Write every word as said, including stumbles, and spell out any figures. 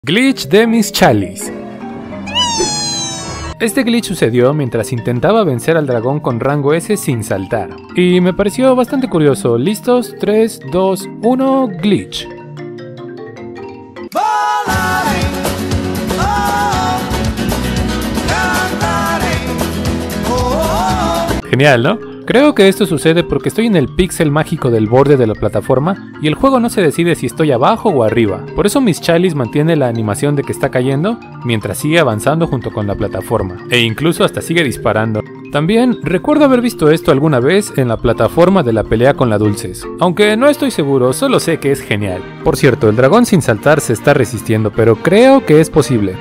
Glitch de Miss Chalice. Este glitch sucedió mientras intentaba vencer al dragón con rango S sin saltar, y me pareció bastante curioso. ¿Listos? tres, dos, uno, glitch. Genial, ¿no? Creo que esto sucede porque estoy en el píxel mágico del borde de la plataforma y el juego no se decide si estoy abajo o arriba. Por eso Miss Chalice mantiene la animación de que está cayendo mientras sigue avanzando junto con la plataforma, e incluso hasta sigue disparando. También recuerdo haber visto esto alguna vez en la plataforma de la pelea con la Dulces, aunque no estoy seguro, solo sé que es genial. Por cierto, el dragón sin saltar se está resistiendo, pero creo que es posible.